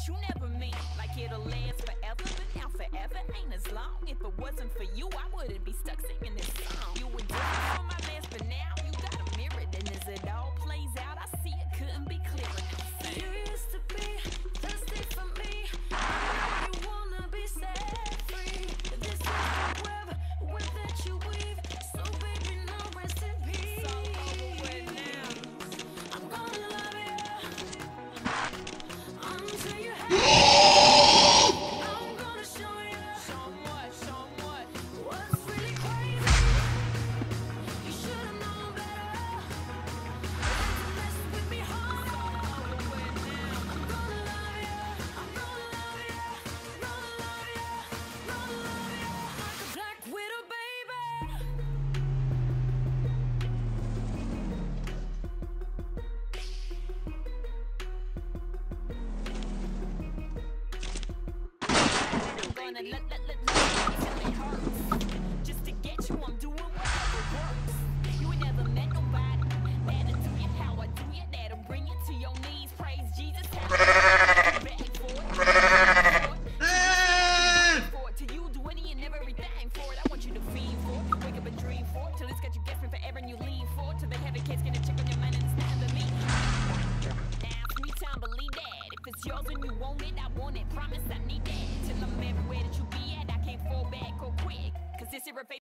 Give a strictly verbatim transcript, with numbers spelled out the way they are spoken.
you never mean. Like it'll last forever, but now forever ain't as long. If it wasn't for you, I wouldn't be stuck singing this song. You were different from my last, but now you got a mirror. Then as it all plays out, I see it couldn't be clearer. You used to be thirsty for me. Now you wanna be set free. This is the web, web that you weave. So baby, no rest in peace. It's all over with now. I'm gonna love you until you have it. I'm gonna show you Show 'em what, show 'em what. what's really crazy. You should've known better than to mess with me hard. Over with now. I'm gonna love you. I'm gonna love you. Gonna love you. Gonna love you like a black widow, baby. I'm gonna let, let, let, let till it hurts. Just to get you, I'm doing whatever works. You ain't never met nobody that'll do you how I do you. That'll bring you to your knees. Praise Jesus. Have you back for it. For it. Till you do any and everything for it. I want you to feed for it. Wake up and dream for it. Till it's got you guessing forever and you lean for it. Till they have a case, gonna check on your mind and it's time to meet. Now it's me time, believe that. If it's yours and you want it, I want it. Promise I need that. Till I'm everywhere that you be at, I can't fall back or quick. Cause this here